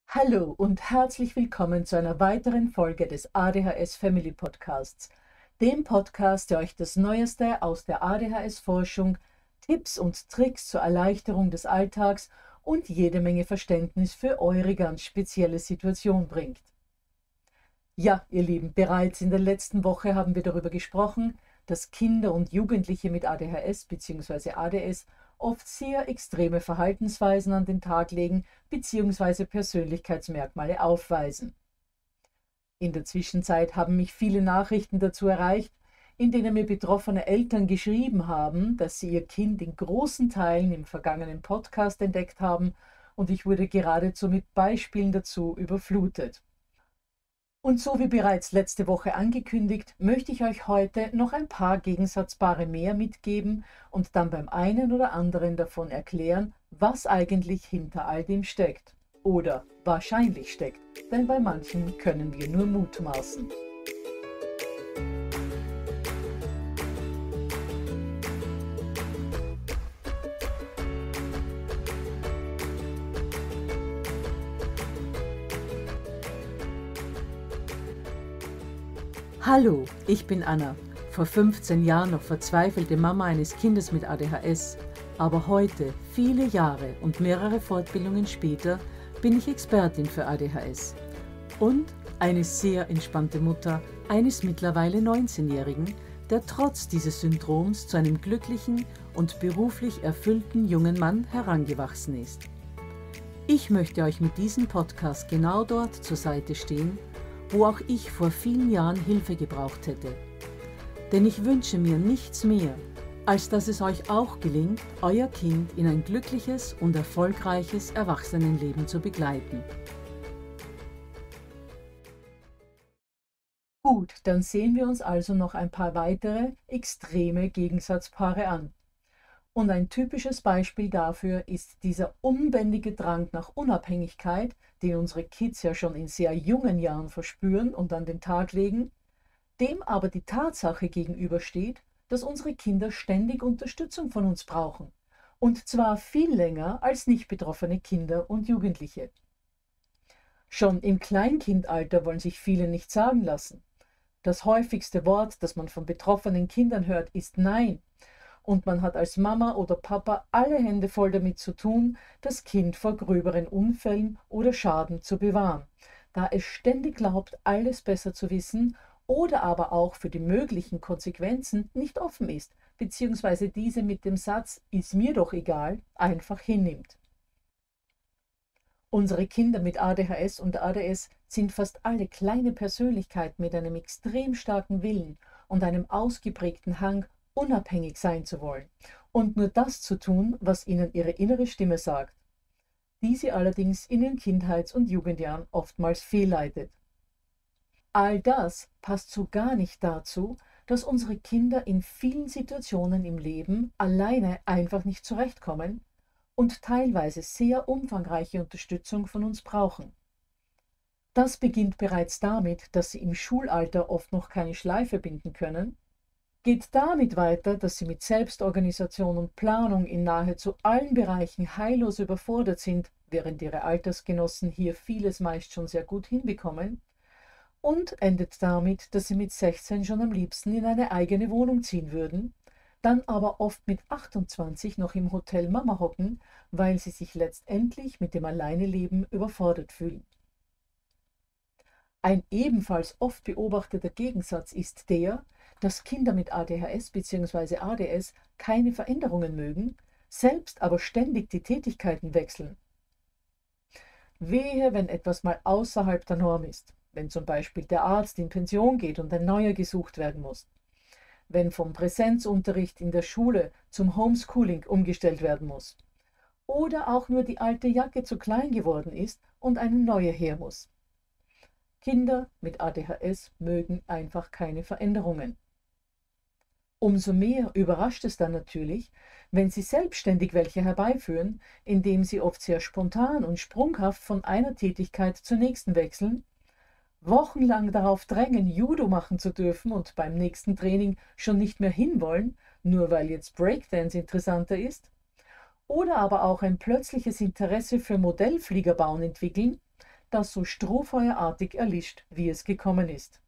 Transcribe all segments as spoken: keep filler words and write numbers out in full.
Hallo und herzlich willkommen zu einer weiteren Folge des A D H S Family Podcasts, dem Podcast, der euch das Neueste aus der A D H S-Forschung, Tipps und Tricks zur Erleichterung des Alltags und jede Menge Verständnis für eure ganz spezielle Situation bringt. Ja, ihr Lieben, bereits in der letzten Woche haben wir darüber gesprochen, dass Kinder und Jugendliche mit A D H S bzw. A D S oft sehr extreme Verhaltensweisen an den Tag legen bzw. Persönlichkeitsmerkmale aufweisen. In der Zwischenzeit haben mich viele Nachrichten dazu erreicht, in denen mir betroffene Eltern geschrieben haben, dass sie ihr Kind in großen Teilen im vergangenen Podcast entdeckt haben, und ich wurde geradezu mit Beispielen dazu überflutet. Und so wie bereits letzte Woche angekündigt, möchte ich euch heute noch ein paar Gegensatzpaare mehr mitgeben und dann beim einen oder anderen davon erklären, was eigentlich hinter all dem steckt. Oder wahrscheinlich steckt, denn bei manchen können wir nur mutmaßen. Hallo, ich bin Anna, vor fünfzehn Jahren noch verzweifelte Mama eines Kindes mit A D H S, aber heute, viele Jahre und mehrere Fortbildungen später, bin ich Expertin für A D H S und eine sehr entspannte Mutter eines mittlerweile neunzehnjährigen, der trotz dieses Syndroms zu einem glücklichen und beruflich erfüllten jungen Mann herangewachsen ist. Ich möchte euch mit diesem Podcast genau dort zur Seite stehen, wo auch ich vor vielen Jahren Hilfe gebraucht hätte. Denn ich wünsche mir nichts mehr, als dass es euch auch gelingt, euer Kind in ein glückliches und erfolgreiches Erwachsenenleben zu begleiten. Gut, dann sehen wir uns also noch ein paar weitere extreme Gegensatzpaare an. Und ein typisches Beispiel dafür ist dieser unbändige Drang nach Unabhängigkeit, den unsere Kids ja schon in sehr jungen Jahren verspüren und an den Tag legen, dem aber die Tatsache gegenübersteht, dass unsere Kinder ständig Unterstützung von uns brauchen. Und zwar viel länger als nicht betroffene Kinder und Jugendliche. Schon im Kleinkindalter wollen sich viele nicht sagen lassen. Das häufigste Wort, das man von betroffenen Kindern hört, ist Nein. Und man hat als Mama oder Papa alle Hände voll damit zu tun, das Kind vor gröberen Unfällen oder Schaden zu bewahren, da es ständig glaubt, alles besser zu wissen oder aber auch für die möglichen Konsequenzen nicht offen ist, beziehungsweise diese mit dem Satz „Ist mir doch egal" einfach hinnimmt. Unsere Kinder mit A D H S und A D S sind fast alle kleine Persönlichkeiten mit einem extrem starken Willen und einem ausgeprägten Hang, unabhängig sein zu wollen und nur das zu tun, was ihnen ihre innere Stimme sagt, die sie allerdings in den Kindheits- und Jugendjahren oftmals fehlleitet. All das passt so gar nicht dazu, dass unsere Kinder in vielen Situationen im Leben alleine einfach nicht zurechtkommen und teilweise sehr umfangreiche Unterstützung von uns brauchen. Das beginnt bereits damit, dass sie im Schulalter oft noch keine Schleife binden können, geht damit weiter, dass sie mit Selbstorganisation und Planung in nahezu allen Bereichen heillos überfordert sind, während ihre Altersgenossen hier vieles meist schon sehr gut hinbekommen, und endet damit, dass sie mit sechzehn schon am liebsten in eine eigene Wohnung ziehen würden, dann aber oft mit achtundzwanzig noch im Hotel Mama hocken, weil sie sich letztendlich mit dem Alleineleben überfordert fühlen. Ein ebenfalls oft beobachteter Gegensatz ist der, dass Kinder mit A D H S bzw. A D S keine Veränderungen mögen, selbst aber ständig die Tätigkeiten wechseln. Wehe, wenn etwas mal außerhalb der Norm ist, wenn zum Beispiel der Arzt in Pension geht und ein neuer gesucht werden muss, wenn vom Präsenzunterricht in der Schule zum Homeschooling umgestellt werden muss oder auch nur die alte Jacke zu klein geworden ist und eine neue her muss. Kinder mit A D H S mögen einfach keine Veränderungen. Umso mehr überrascht es dann natürlich, wenn sie selbstständig welche herbeiführen, indem sie oft sehr spontan und sprunghaft von einer Tätigkeit zur nächsten wechseln, wochenlang darauf drängen, Judo machen zu dürfen und beim nächsten Training schon nicht mehr hinwollen, nur weil jetzt Breakdance interessanter ist, oder aber auch ein plötzliches Interesse für Modellfliegerbauen entwickeln, das so strohfeuerartig erlischt, wie es gekommen ist.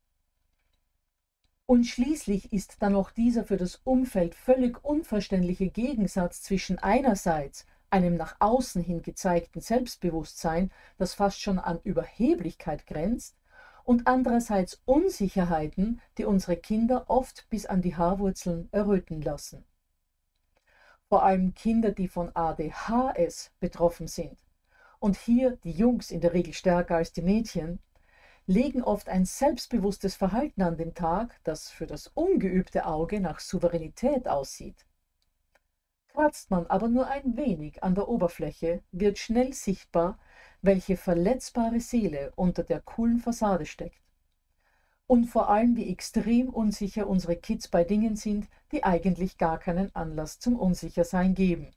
Und schließlich ist dann noch dieser für das Umfeld völlig unverständliche Gegensatz zwischen einerseits einem nach außen hin gezeigten Selbstbewusstsein, das fast schon an Überheblichkeit grenzt, und andererseits Unsicherheiten, die unsere Kinder oft bis an die Haarwurzeln erröten lassen. Vor allem Kinder, die von A D H S betroffen sind, und hier die Jungs in der Regel stärker als die Mädchen, legen oft ein selbstbewusstes Verhalten an den Tag, das für das ungeübte Auge nach Souveränität aussieht. Kratzt man aber nur ein wenig an der Oberfläche, wird schnell sichtbar, welche verletzbare Seele unter der coolen Fassade steckt. Und vor allem, wie extrem unsicher unsere Kids bei Dingen sind, die eigentlich gar keinen Anlass zum Unsichersein geben.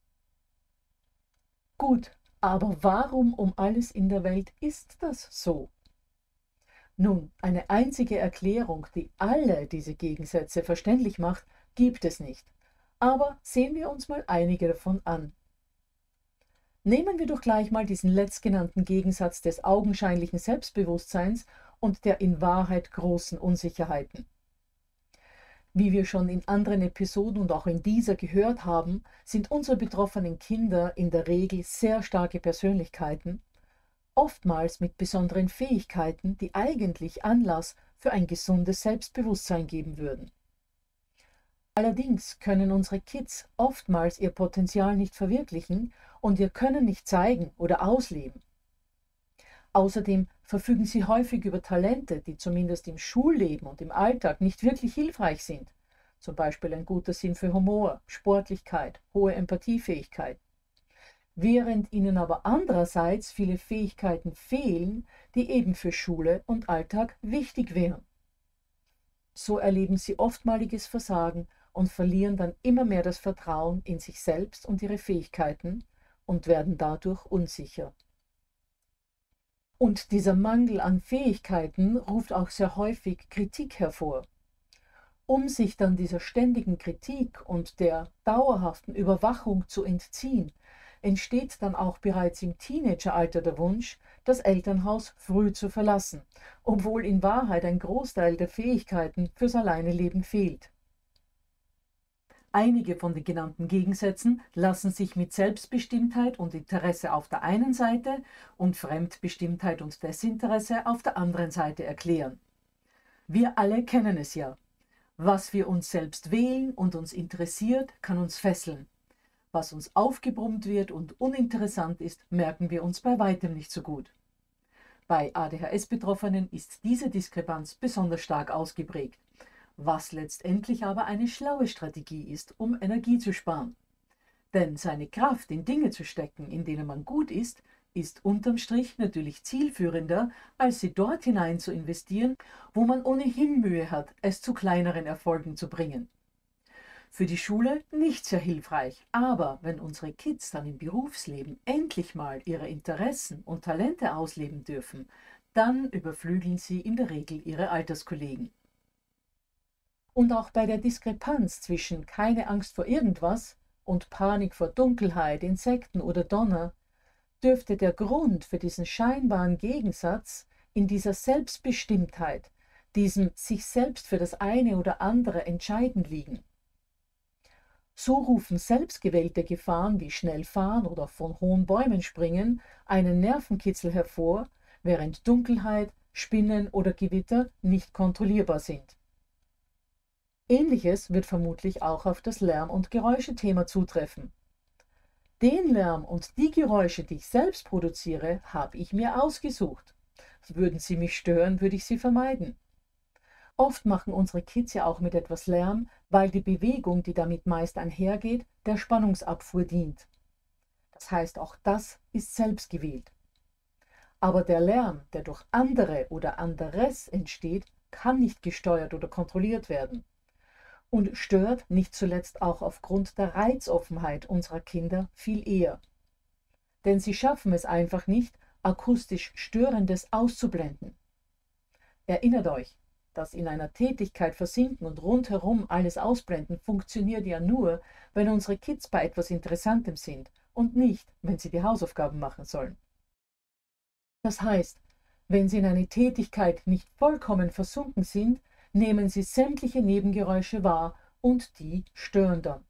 Gut, aber warum um alles in der Welt ist das so? Nun, eine einzige Erklärung, die alle diese Gegensätze verständlich macht, gibt es nicht. Aber sehen wir uns mal einige davon an. Nehmen wir doch gleich mal diesen letztgenannten Gegensatz des augenscheinlichen Selbstbewusstseins und der in Wahrheit großen Unsicherheiten. Wie wir schon in anderen Episoden und auch in dieser gehört haben, sind unsere betroffenen Kinder in der Regel sehr starke Persönlichkeiten, oftmals mit besonderen Fähigkeiten, die eigentlich Anlass für ein gesundes Selbstbewusstsein geben würden. Allerdings können unsere Kids oftmals ihr Potenzial nicht verwirklichen und ihr Können nicht zeigen oder ausleben. Außerdem verfügen sie häufig über Talente, die zumindest im Schulleben und im Alltag nicht wirklich hilfreich sind, zum Beispiel ein guter Sinn für Humor, Sportlichkeit, hohe Empathiefähigkeit. Während ihnen aber andererseits viele Fähigkeiten fehlen, die eben für Schule und Alltag wichtig wären. So erleben sie oftmaliges Versagen und verlieren dann immer mehr das Vertrauen in sich selbst und ihre Fähigkeiten und werden dadurch unsicher. Und dieser Mangel an Fähigkeiten ruft auch sehr häufig Kritik hervor. Um sich dann dieser ständigen Kritik und der dauerhaften Überwachung zu entziehen, entsteht dann auch bereits im Teenageralter der Wunsch, das Elternhaus früh zu verlassen, obwohl in Wahrheit ein Großteil der Fähigkeiten fürs Alleineleben fehlt. Einige von den genannten Gegensätzen lassen sich mit Selbstbestimmtheit und Interesse auf der einen Seite und Fremdbestimmtheit und Desinteresse auf der anderen Seite erklären. Wir alle kennen es ja. Was wir uns selbst wählen und uns interessiert, kann uns fesseln. Was uns aufgebrummt wird und uninteressant ist, merken wir uns bei weitem nicht so gut. Bei A D H S-Betroffenen ist diese Diskrepanz besonders stark ausgeprägt, was letztendlich aber eine schlaue Strategie ist, um Energie zu sparen. Denn seine Kraft in Dinge zu stecken, in denen man gut ist, ist unterm Strich natürlich zielführender, als sie dort hinein zu investieren, wo man ohnehin Mühe hat, es zu kleineren Erfolgen zu bringen. Für die Schule nicht sehr hilfreich, aber wenn unsere Kids dann im Berufsleben endlich mal ihre Interessen und Talente ausleben dürfen, dann überflügeln sie in der Regel ihre Alterskollegen. Und auch bei der Diskrepanz zwischen keine Angst vor irgendwas und Panik vor Dunkelheit, Insekten oder Donner dürfte der Grund für diesen scheinbaren Gegensatz in dieser Selbstbestimmtheit, diesem sich selbst für das eine oder andere entscheiden liegen. So rufen selbstgewählte Gefahren wie Schnellfahren oder von hohen Bäumen springen einen Nervenkitzel hervor, während Dunkelheit, Spinnen oder Gewitter nicht kontrollierbar sind. Ähnliches wird vermutlich auch auf das Lärm- und Geräuschethema zutreffen. Den Lärm und die Geräusche, die ich selbst produziere, habe ich mir ausgesucht. Würden sie mich stören, würde ich sie vermeiden. Oft machen unsere Kids ja auch mit etwas Lärm, weil die Bewegung, die damit meist einhergeht, der Spannungsabfuhr dient. Das heißt, auch das ist selbst gewählt. Aber der Lärm, der durch andere oder anderes entsteht, kann nicht gesteuert oder kontrolliert werden. Und stört nicht zuletzt auch aufgrund der Reizoffenheit unserer Kinder viel eher. Denn sie schaffen es einfach nicht, akustisch Störendes auszublenden. Erinnert euch, das in einer Tätigkeit versinken und rundherum alles ausblenden funktioniert ja nur, wenn unsere Kids bei etwas Interessantem sind und nicht, wenn sie die Hausaufgaben machen sollen. Das heißt, wenn Sie in eine Tätigkeit nicht vollkommen versunken sind, nehmen Sie sämtliche Nebengeräusche wahr und die stören dann.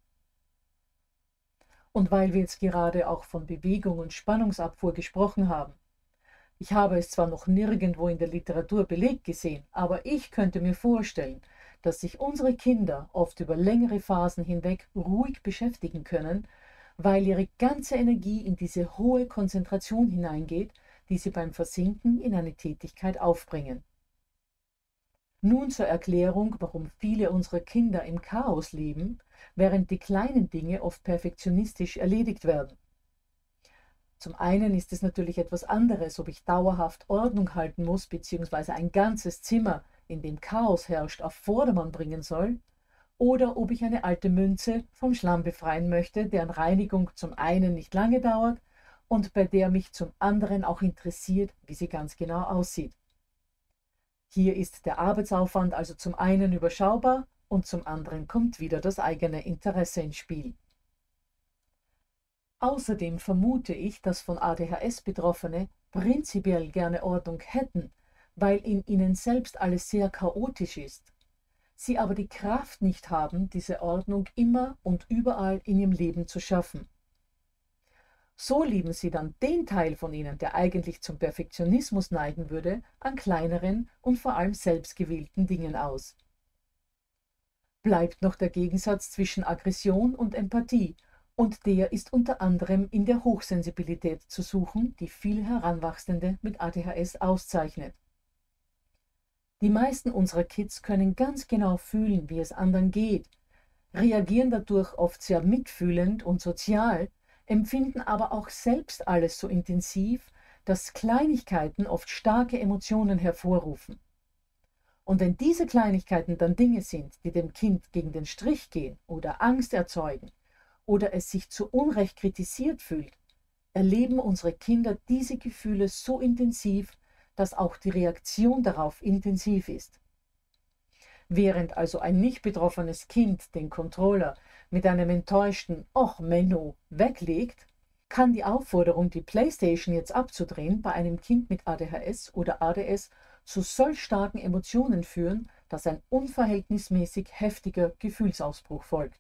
Und weil wir jetzt gerade auch von Bewegung und Spannungsabfuhr gesprochen haben, ich habe es zwar noch nirgendwo in der Literatur belegt gesehen, aber ich könnte mir vorstellen, dass sich unsere Kinder oft über längere Phasen hinweg ruhig beschäftigen können, weil ihre ganze Energie in diese hohe Konzentration hineingeht, die sie beim Versinken in eine Tätigkeit aufbringen. Nun zur Erklärung, warum viele unserer Kinder im Chaos leben, während die kleinen Dinge oft perfektionistisch erledigt werden. Zum einen ist es natürlich etwas anderes, ob ich dauerhaft Ordnung halten muss, beziehungsweise ein ganzes Zimmer, in dem Chaos herrscht, auf Vordermann bringen soll, oder ob ich eine alte Münze vom Schlamm befreien möchte, deren Reinigung zum einen nicht lange dauert und bei der mich zum anderen auch interessiert, wie sie ganz genau aussieht. Hier ist der Arbeitsaufwand also zum einen überschaubar und zum anderen kommt wieder das eigene Interesse ins Spiel. Außerdem vermute ich, dass von A D H S Betroffene prinzipiell gerne Ordnung hätten, weil in ihnen selbst alles sehr chaotisch ist. Sie aber die Kraft nicht haben, diese Ordnung immer und überall in ihrem Leben zu schaffen. So lieben sie dann den Teil von ihnen, der eigentlich zum Perfektionismus neigen würde, an kleineren und vor allem selbstgewählten Dingen aus. Bleibt noch der Gegensatz zwischen Aggression und Empathie, und der ist unter anderem in der Hochsensibilität zu suchen, die viele Heranwachsende mit A D H S auszeichnet. Die meisten unserer Kids können ganz genau fühlen, wie es anderen geht, reagieren dadurch oft sehr mitfühlend und sozial, empfinden aber auch selbst alles so intensiv, dass Kleinigkeiten oft starke Emotionen hervorrufen. Und wenn diese Kleinigkeiten dann Dinge sind, die dem Kind gegen den Strich gehen oder Angst erzeugen, oder es sich zu Unrecht kritisiert fühlt, erleben unsere Kinder diese Gefühle so intensiv, dass auch die Reaktion darauf intensiv ist. Während also ein nicht betroffenes Kind den Controller mit einem enttäuschten "Och Menno" weglegt, kann die Aufforderung, die Playstation jetzt abzudrehen, bei einem Kind mit A D H S oder A D S zu solch starken Emotionen führen, dass ein unverhältnismäßig heftiger Gefühlsausbruch folgt.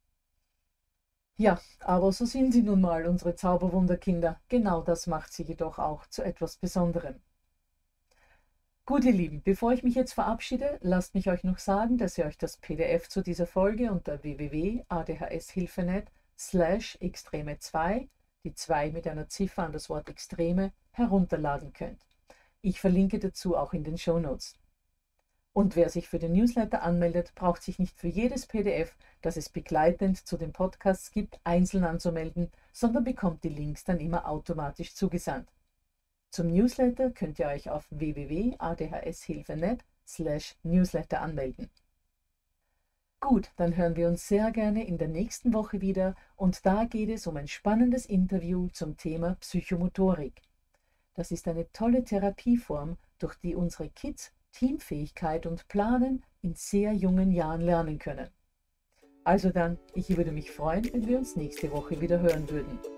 Ja, aber so sind sie nun mal, unsere Zauberwunderkinder. Genau das macht sie jedoch auch zu etwas Besonderem. Gut, ihr Lieben, bevor ich mich jetzt verabschiede, lasst mich euch noch sagen, dass ihr euch das P D F zu dieser Folge unter w w w punkt a d h s hilfe punkt net slash extreme zwei, die zwei mit einer Ziffer an das Wort Extreme, herunterladen könnt. Ich verlinke dazu auch in den Shownotes. Und wer sich für den Newsletter anmeldet, braucht sich nicht für jedes P D F, das es begleitend zu den Podcasts gibt, einzeln anzumelden, sondern bekommt die Links dann immer automatisch zugesandt. Zum Newsletter könnt ihr euch auf w w w punkt a d h s hilfe punkt net slash newsletter anmelden. Gut, dann hören wir uns sehr gerne in der nächsten Woche wieder und da geht es um ein spannendes Interview zum Thema Psychomotorik. Das ist eine tolle Therapieform, durch die unsere Kids Teamfähigkeit und Planen in sehr jungen Jahren lernen können. Also dann, ich würde mich freuen, wenn wir uns nächste Woche wieder hören würden.